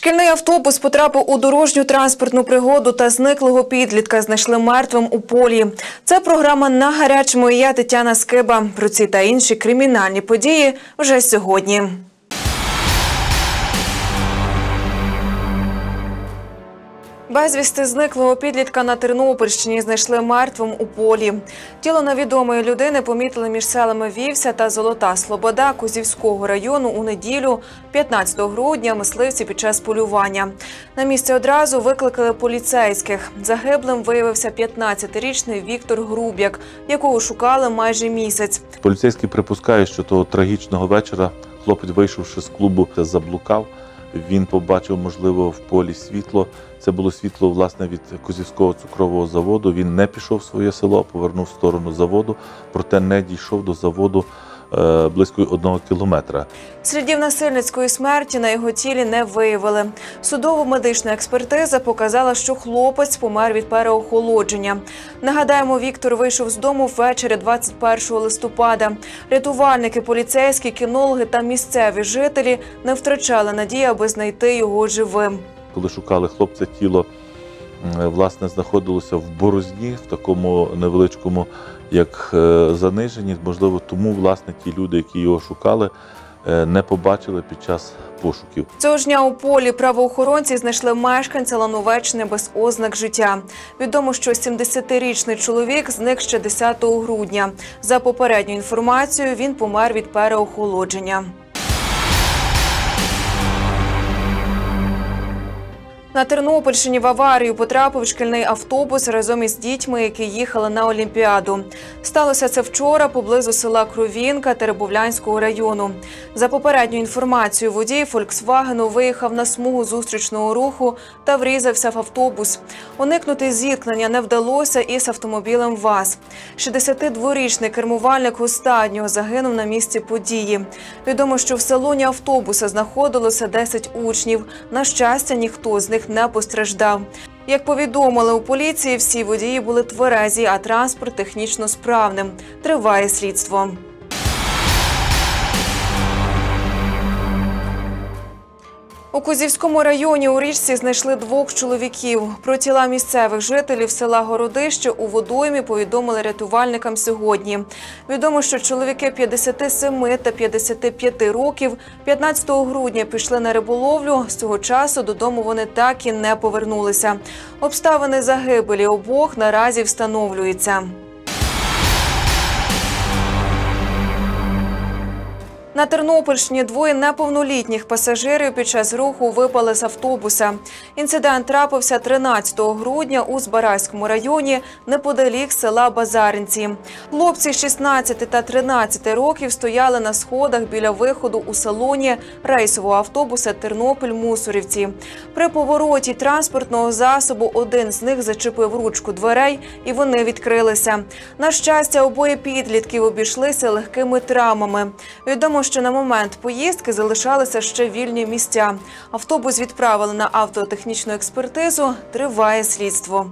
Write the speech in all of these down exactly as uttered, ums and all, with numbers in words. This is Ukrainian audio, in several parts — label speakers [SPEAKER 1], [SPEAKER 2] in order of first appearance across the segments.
[SPEAKER 1] Шкільний автобус потрапив у дорожню транспортну пригоду та зниклого підлітка знайшли мертвим у полі. Це програма «На гарячому» і я, Тетяна Скиба. Про ці та інші кримінальні події вже сьогодні. Безвісти зниклого підлітка на Тернопільщині знайшли мертвим у полі. Тіло невідомої людини помітили між селами Вівся та Золота Слобода Козівського району у неділю, п'ятнадцятого грудня, мисливці під час полювання. На місце одразу викликали поліцейських. Загиблим виявився п'ятнадцятирічний Віктор Груб'як, якого шукали майже місяць.
[SPEAKER 2] Поліцейські припускають, що того трагічного вечора хлопець, вийшовши з клубу, заблукав. Він побачив, можливо, в полі світло. Це було світло, власне, від Козівського цукрового заводу. Він не пішов в своє село, а повернув в сторону заводу, проте не дійшов до заводу е, близько одного кілометра.
[SPEAKER 1] Слідів насильницької смерті на його тілі не виявили. Судово-медична експертиза показала, що хлопець помер від переохолодження. Нагадаємо, Віктор вийшов з дому ввечері двадцять першого листопада. Рятувальники, поліцейські, кінологи та місцеві жителі не втрачали надії, аби знайти його живим.
[SPEAKER 2] Коли шукали хлопця, тіло, власне, знаходилося в борозні, в такому невеличкому, як заниженні. Можливо, тому, власне, ті люди, які його шукали, не побачили під час пошуків.
[SPEAKER 1] Цього ж дня у полі правоохоронці знайшли мешканця Лановеччини без ознак життя. Відомо, що сімдесятирічний чоловік зник ще десятого грудня. За попередньою інформацією, він помер від переохолодження. На Тернопільщині в аварію потрапив шкільний автобус разом із дітьми, які їхали на Олімпіаду. Сталося це вчора поблизу села Кровінка Теребовлянського району. За попередньою інформацією, водій «Фольксвагену» виїхав на смугу зустрічного руху та врізався в автобус. Уникнути зіткнення не вдалося із автомобілем ВАЗ. шістдесятидворічний кермувальник останнього загинув на місці події. Відомо, що в салоні автобуса знаходилося десять учнів. На щастя, ніхто з них не постраждав. Як повідомили у поліції, всі водії були тверезі, а транспорт технічно справним. Триває слідство. У Козівському районі у річці знайшли двох чоловіків. Про тіла місцевих жителів села Городище у водоймі повідомили рятувальникам сьогодні. Відомо, що чоловіки п'ятдесяти семи та п'ятдесяти п'яти років п'ятнадцятого грудня пішли на риболовлю. З цього часу додому вони так і не повернулися. Обставини загибелі обох наразі встановлюються. На Тернопільщині двоє неповнолітніх пасажирів під час руху випали з автобуса. Інцидент трапився тринадцятого грудня у Збаразькому районі, неподалік села Базаринці. Хлопці шістнадцяти та тринадцяти років стояли на сходах біля виходу у салоні рейсового автобуса Тернопіль-Мусорівці. При повороті транспортного засобу один з них зачепив ручку дверей, і вони відкрилися. На щастя, обоє підлітків обійшлися легкими травмами. Відомо, що на момент поїздки залишалися ще вільні місця. Автобус відправили на автотехнічну експертизу. Триває слідство.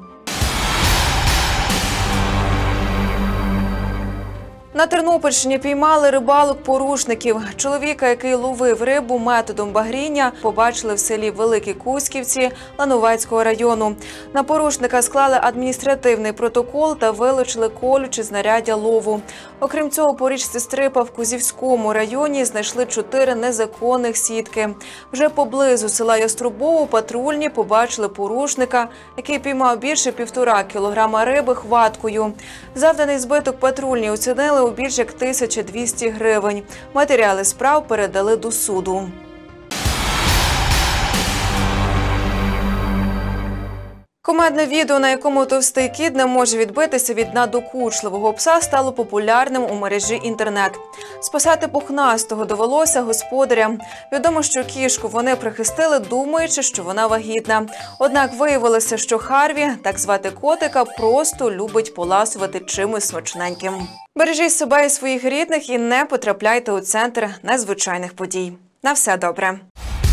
[SPEAKER 1] На Тернопільщині піймали рибалок-порушників. Чоловіка, який ловив рибу методом багріння, побачили в селі Великі Кузьківці Лановецького району. На порушника склали адміністративний протокол та вилучили колючі знаряддя лову. Окрім цього, по річці Стрипа в Кузівському районі знайшли чотири незаконних сітки. Вже поблизу села Яструбово патрульні побачили порушника, який піймав більше півтора кілограма риби хваткою. Завданий збиток патрульні оцінили у більш як тисячу двісті гривень. Матеріали справ передали до суду. Кумедне відео, на якому товстий кіт не може відбитися від надокучливого пса, стало популярним у мережі інтернет. Спасати пухнастого довелося господарям. Відомо, що кішку вони прихистили, думаючи, що вона вагітна. Однак виявилося, що Харві, так звати котика, просто любить поласувати чимось смачненьким. Бережіть себе і своїх рідних і не потрапляйте у центр незвичайних подій. На все добре!